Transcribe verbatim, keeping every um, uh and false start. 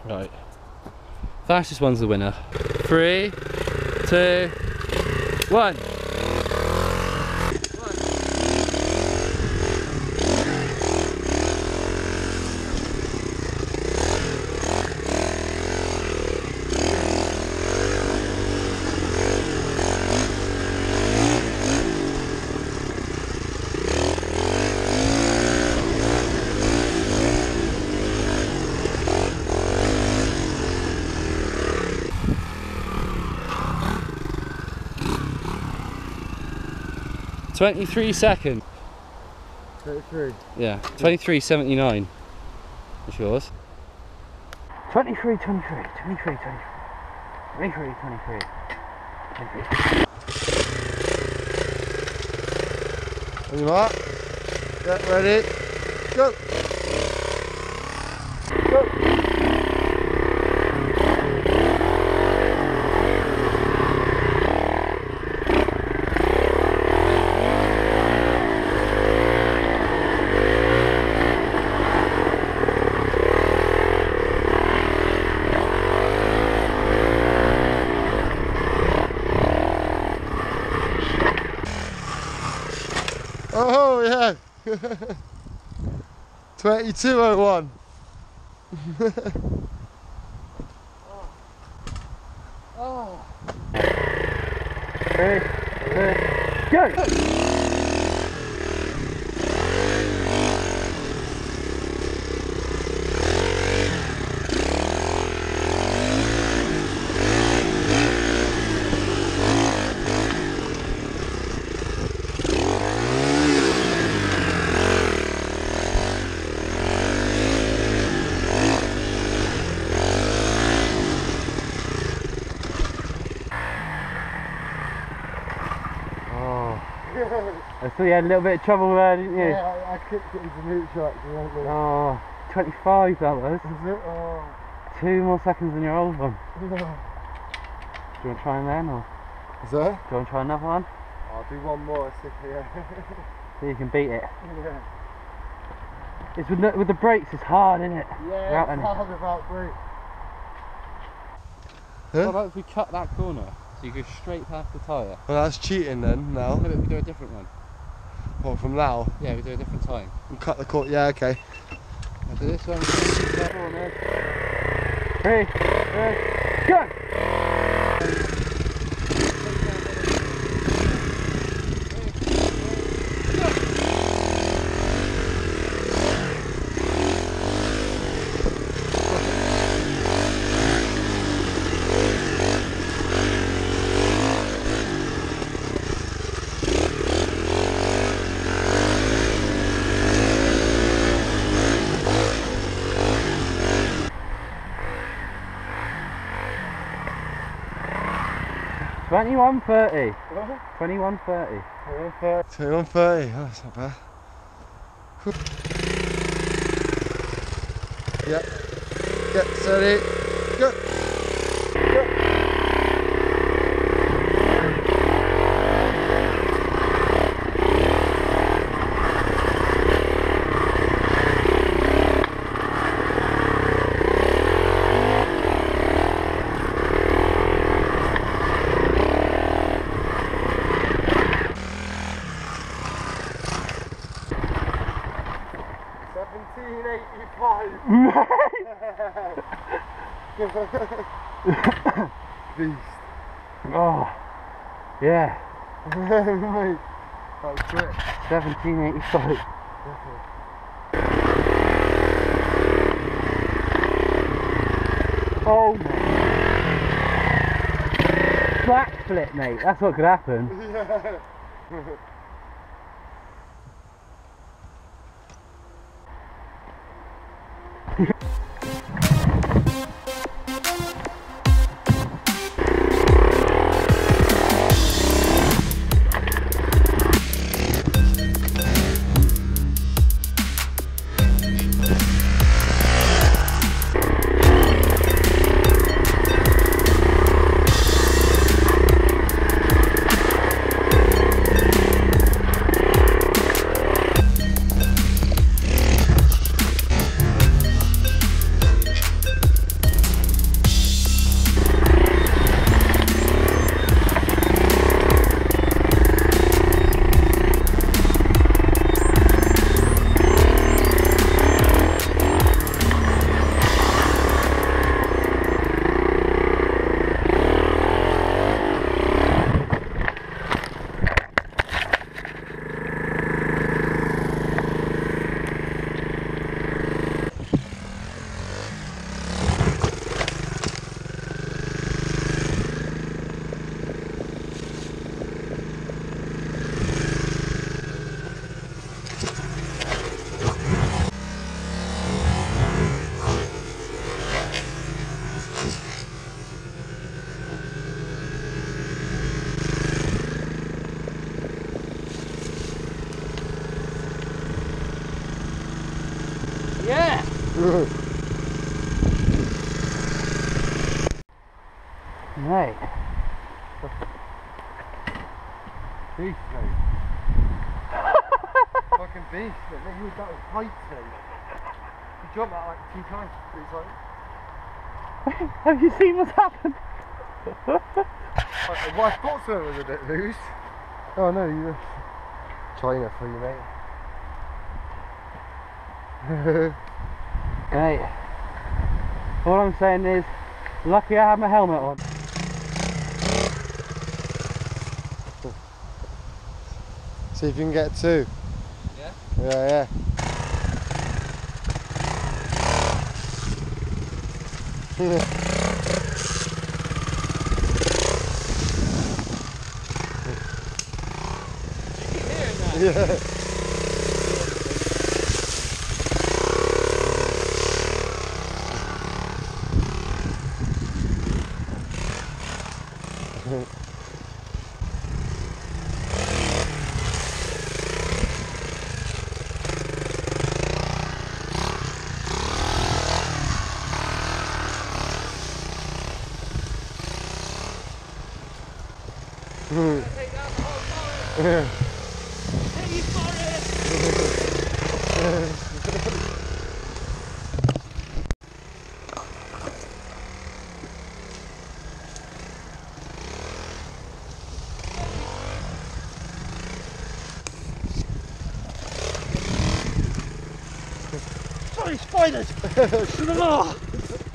Right. Fastest one's the winner. Three, two, one. twenty-three seconds. thirty-three. Yeah, twenty-three seventy-nine. What's yours? twenty-three, twenty-three, twenty-three, twenty-three, twenty-three, twenty-three, twenty-three. On your mark. Get ready. Go. Go. Oh yeah. twenty-two oh one. Oh. Ready, ready, go! So you had a little bit of trouble there, didn't you? Yeah, I, I kicked it into loop tracks. Oh, twenty-five that was. Is it? Oh. Two more seconds than your old one. Yeah. Do you want to try them then, or? Is that? Do you want to try another one? I'll do one more, see, yeah. So you can beat it. Yeah. It's with the, with the brakes, it's hard, isn't it? Yeah, Without it's any. hard without brakes. What Huh? about if we cut that corner so you go straight past the tyre? Well, that's cheating then, now. No, but we do a different one. Well, from now. Yeah, we do a different time. And cut the cord, yeah, okay. I'll do this one. Ready, ready, go! twenty-one thirty. twenty-one thirty. twenty-one thirty, oh, that's not bad. Yeah. Get steady. Go. Go. seventeen eighty-five. Beast. Oh, yeah. Mate, that was quick. seventeen eighty-five. Oh my. Backflip, mate. That's what could happen. Yeah. Mate. Beast, mate. Fucking beast, mate. Mate, you that was height, mate. You jumped that like two times, three times. Have you seen what's happened? I, well, I thought something was a bit loose. Oh no, you China for you, mate. Mate. All I'm saying is, lucky I have my helmet on. See if you can get two. Yeah? Yeah, yeah. Yeah. Yeah. Sorry, spiders!